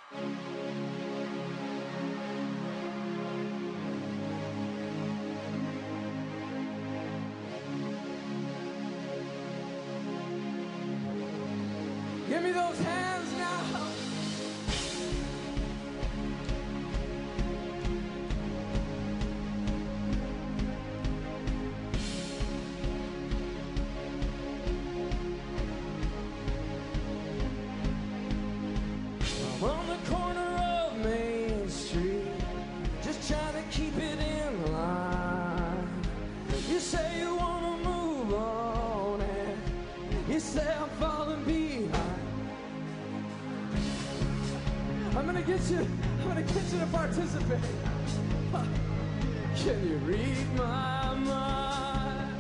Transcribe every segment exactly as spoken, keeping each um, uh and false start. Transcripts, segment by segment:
Give me those hands now. I'm on the corner of Main Street, just trying to keep it in line. You say you wanna move on, and you say I'm falling behind. I'm gonna get you, I'm gonna get you to participate. Can you read my mind?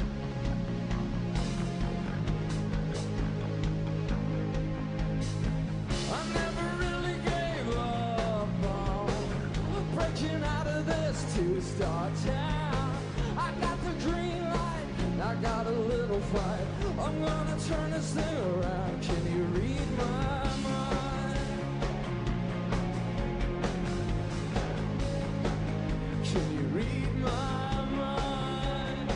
I never really gave up on breaking out of this two-star town. I got the green light, I got a little fight. I'm gonna turn this thing around. Can you read my mind? Can you read my mind?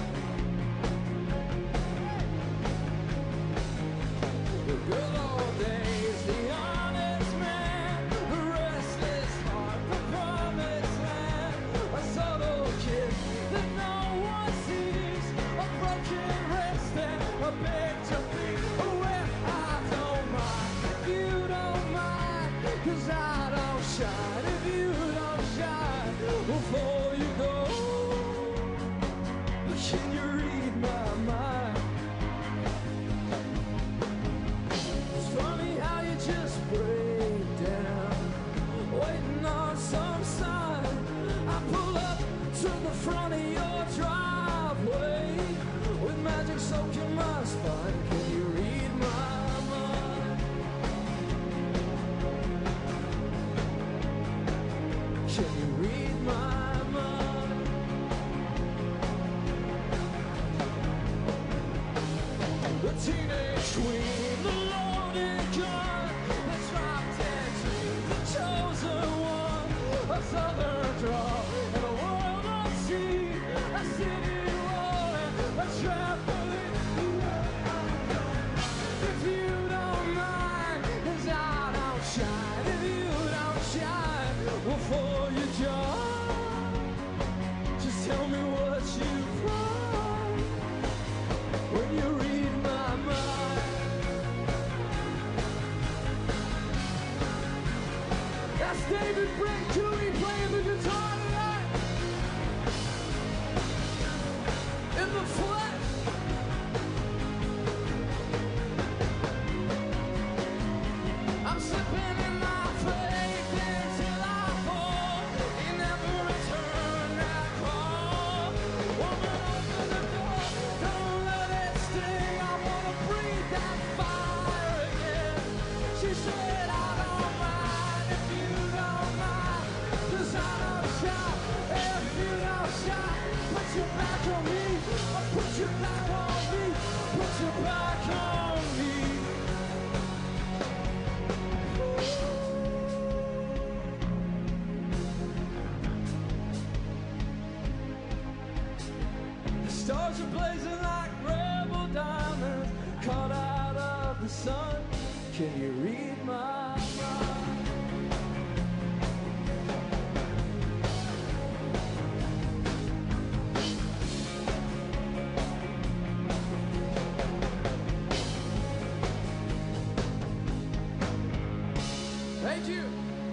The good old days, the honest man, the restless heart, the promised land, a subtle kiss that no one sees, a broken wrist and a big to be. Well, I don't mind if you don't mind, 'cause I don't shine if you don't shine. Before you go, can you read my mind? It's funny how you just break down, waiting on some sign. I pull up to the front of your driveway with magic soaking my spine. Can you read my mind? Can you read my mind? The teenage queen, the loaded gun, the drop dead dream, the chosen one, a southern draw, and a world of sea, a city rolling, a trampoline. If you don't mind, 'cause I don't shine, if you don't shine before you join, just tell me what you find when you read my mind. That's David Brent Cooley playing the guitar tonight. In the flesh. I'm slipping in my faith until I fall. You never return that call. Woman, open the door, don't let it sting. I wanna breathe that fire again. She said, I don't mind if you don't mind, 'cause I don't shine if you don't shine. Put your back on me, or put your back on me, put your back on me. The stars are blazing like rebel diamonds caught out of the sun. Can you read my mind? Thank you.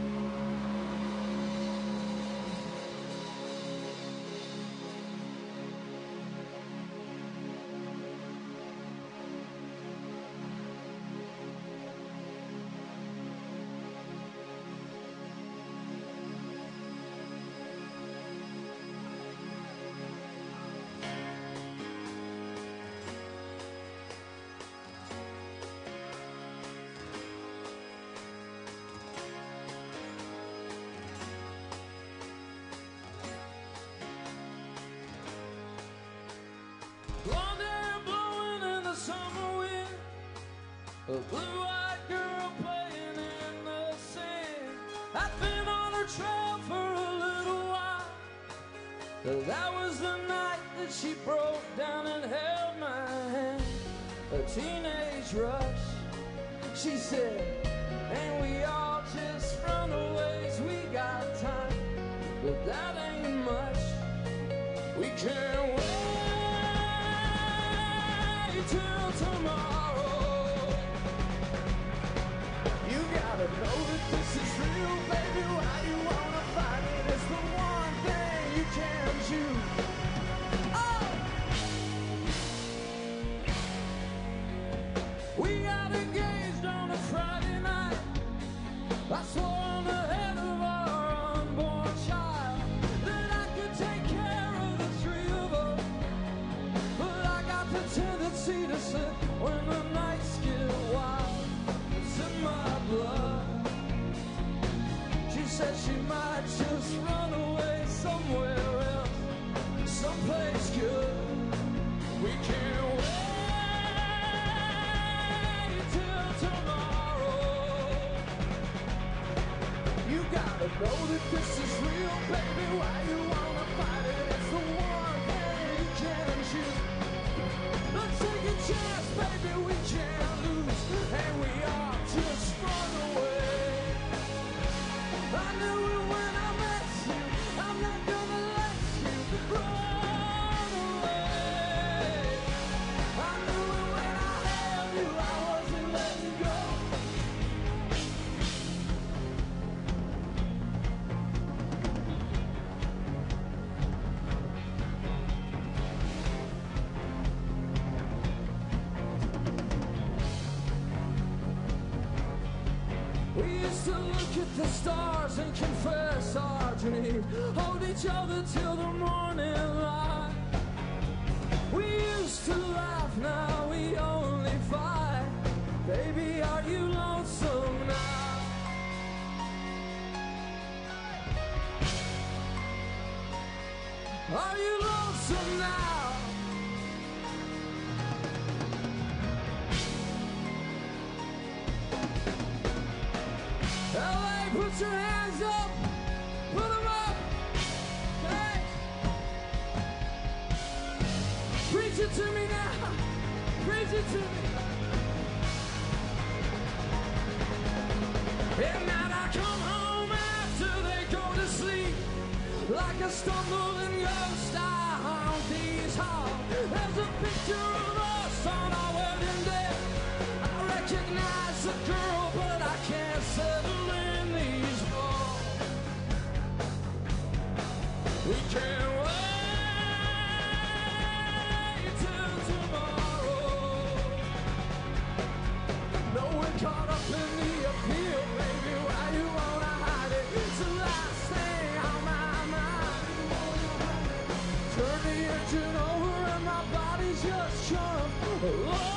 Blonde hair blowing in the summer wind, a blue-eyed girl playing in the sand. trail for a little while. That was the night that she broke down and held my hand. A teenage rush, she said, and we all just runaways. We got time, but that ain't much. We can't wait till tomorrow. You gotta know that this is real, baby. Why you wanna fight it? It's the one thing you can't choose. Oh! We got engaged on a Friday night. I swore on the head of our unborn child that I could take care of the three of us. But I got the tendency to slip when the nights get wild. It's in my blood. She said she might just run away somewhere else, someplace good. We can't wait till tomorrow. You gotta know that this is real, baby. Why you wanna fight it? It's the one thing you can't choose. Let's take a chance, baby. We can't lose, and we are just run away. I knew it when I met you. I'm not gonna let you run away. I knew it when I held you. I wasn't letting go. We used to look at the stars and confess our dreams, hold each other till the morning light. We used to laugh, now we only fight. Baby, are you lonesome now? Are you lonesome now? L A, put your hands up, put them up, hey. Preach it to me now, preach it to me. At night I come home after they go to sleep, like a stumbling ghost I haunt these halls. There's a picture of us on our wedding day. I recognize the girl, but I can't settle in these walls. We can't wait till tomorrow. No, we're caught up in the appeal, baby. Why you wanna hide it? It's the last thing on my mind. Turn the engine over and my body's just chump.